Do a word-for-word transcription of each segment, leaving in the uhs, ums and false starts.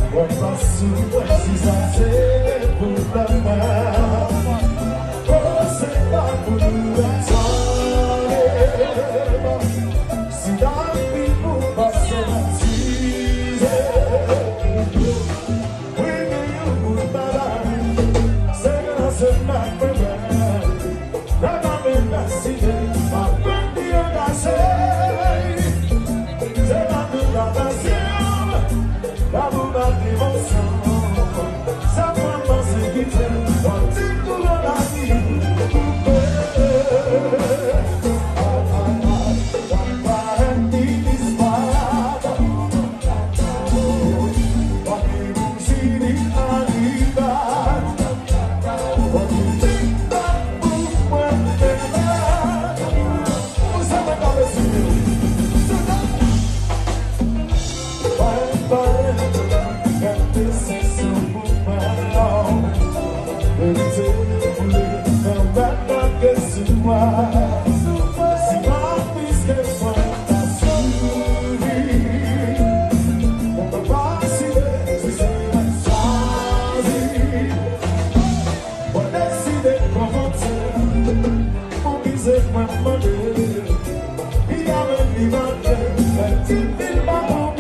What was it? What is that? Put the man. Oh, say that put the time. See that people pass it. When you put that, say that's a man for man. That man that's it. But when the other say, say that the other say. La bouma d'émotion, ça prend dans ce qui fait, on dit tout le monde coupé. One part is bad, but you see the arriva. What you think that boom when they bad? Who's ever gonna see you? One part. This is Superman long. When it's in the back, I guess it was. See my peace gets one. That's me. On the bossy days, we say I'm sorry. But let's see them come on to. Who is it, my mother? He haven't been out there. Let him feel my home.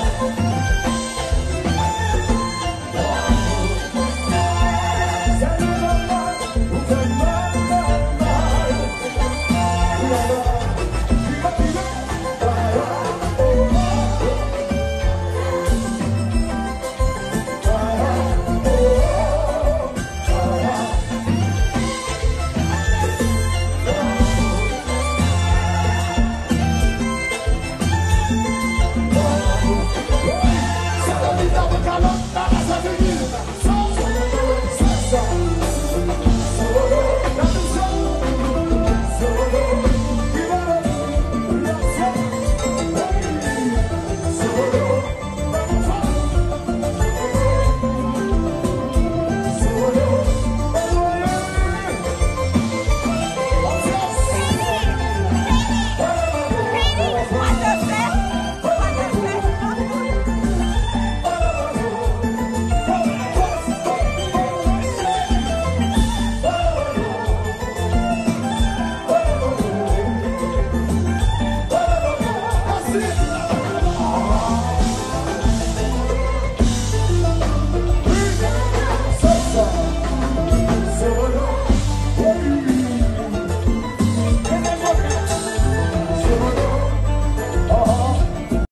Yeah.